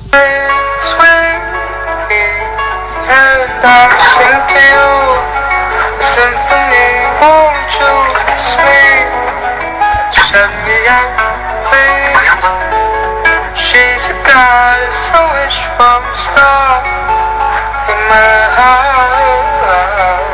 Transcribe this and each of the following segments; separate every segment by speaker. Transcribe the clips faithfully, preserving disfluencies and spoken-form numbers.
Speaker 1: And I sing to you a symphony, won't you sleep? Shut me out, please. She's a goddess, a wish from a star in my heart.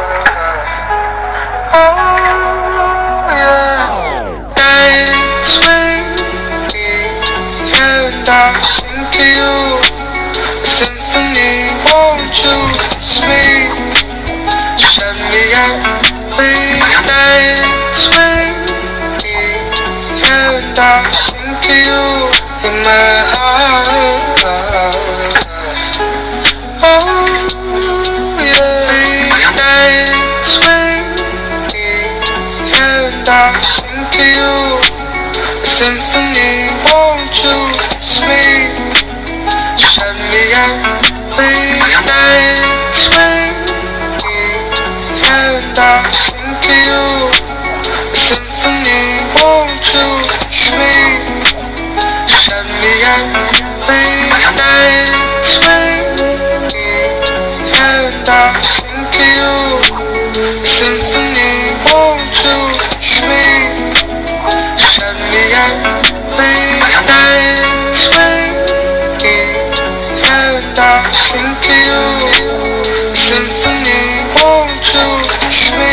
Speaker 1: Oh yeah, and sweetie, and I sing to you a symphony, won't you sleep? Shut me out, please. And sweetie, and I sing to you in my heart. Oh yeah, and sweetie, and I sing to you a symphony, won't you sleep? Shut me out, please. And sweetie, and I sing to you a symphony, won't you sleep? Shut me out, please. And sweetie, and I sing to you a symphony, won't you sleep? Shut me out, please. And sweetie, and I sing to you a symphony, won't you sleep?